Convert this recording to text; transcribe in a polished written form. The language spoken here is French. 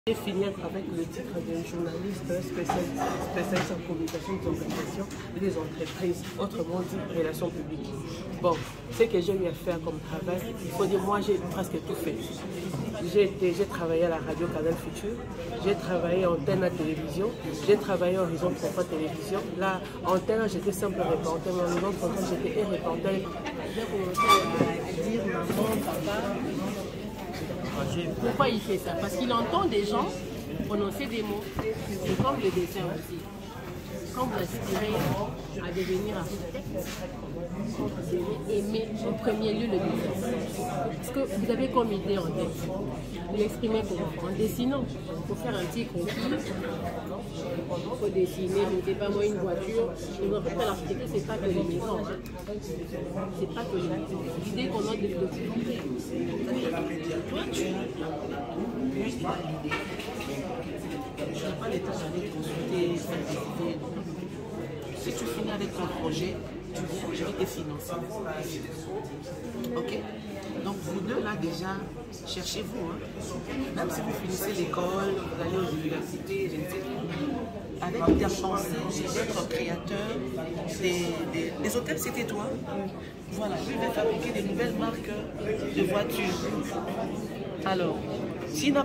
J'ai fini avec le titre de journaliste spécialiste en communication des organisations et des entreprises, autrement dit relations publiques. Bon, ce que j'ai eu à faire comme travail, il faut dire, moi j'ai presque tout fait. J'ai travaillé à la radio Canal Futur, j'ai travaillé en antenne à télévision, j'ai travaillé en Horizon 33 télévision. Là, en antenne, j'étais simple reporter, mais en Horizon 33, j'étais reporter. J'ai commencé à dire maman, papa. Pourquoi il fait ça? Parce qu'il entend des gens prononcer des mots. C'est comme le dessin aussi. Quand vous aspirez à devenir architecte, vous devez aimer en premier lieu le dessin. Parce que vous avez comme idée en tête. Vous l'exprimez comment? En dessinant. Il faut faire un petit croquis. Il faut dessiner, mettez pas moi une voiture. Mais en fait, l'architecture, c'est pas que les maisons. C'est pas que les maisons. L'idée qu'on a de l'idée. Toi, tu as l'idée. Tu n'as pas les temps d'aller consulter, faire des idées. Si tu finis avec ton projet, tu viens, je vais te financer. Ok? Donc vous deux là déjà, cherchez-vous. Hein? Même si vous finissez l'école, vous allez aux universités, je ne sais pas. Avec ta pensée d'être créateur, les hôtels c'était toi. Voilà, je vais fabriquer des nouvelles marques de voitures. Alors, s'il n'a